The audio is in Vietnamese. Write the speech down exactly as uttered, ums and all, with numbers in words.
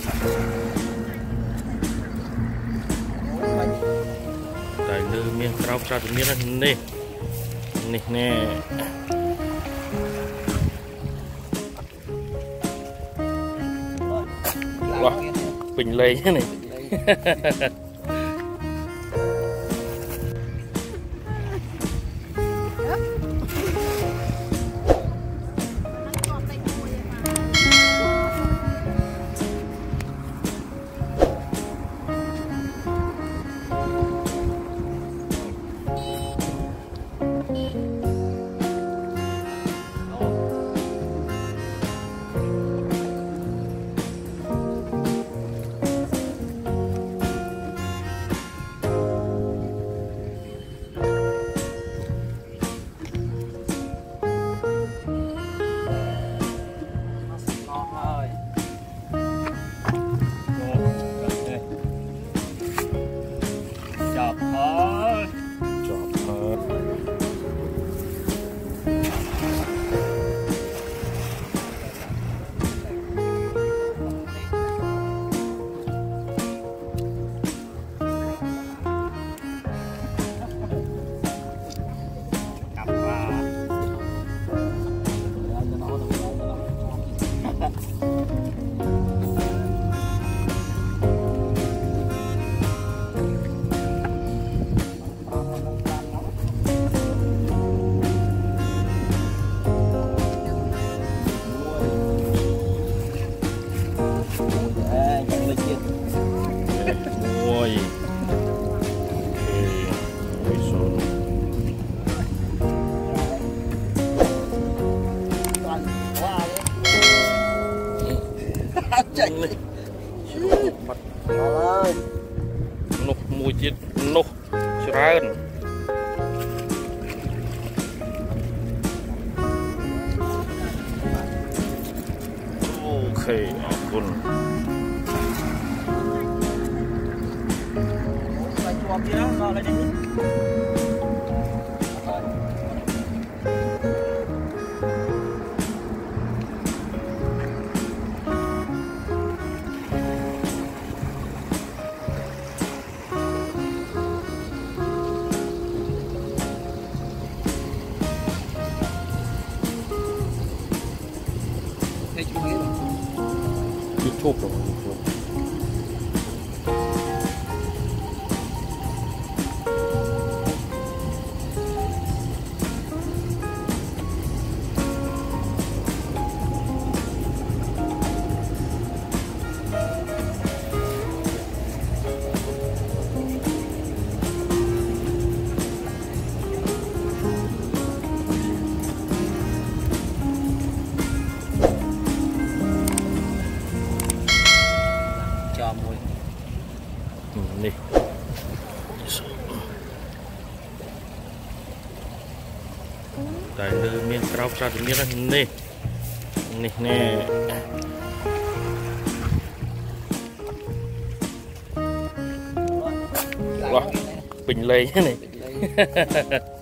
tại lư miên trâu trâu thì miên là nè nè nè wow bình lấy thế này nục mùi chết nục trơn okคุณYouTube rồi nè tại lư miên trâu trâu thì miên là nè nè nè wow bình lấy thế này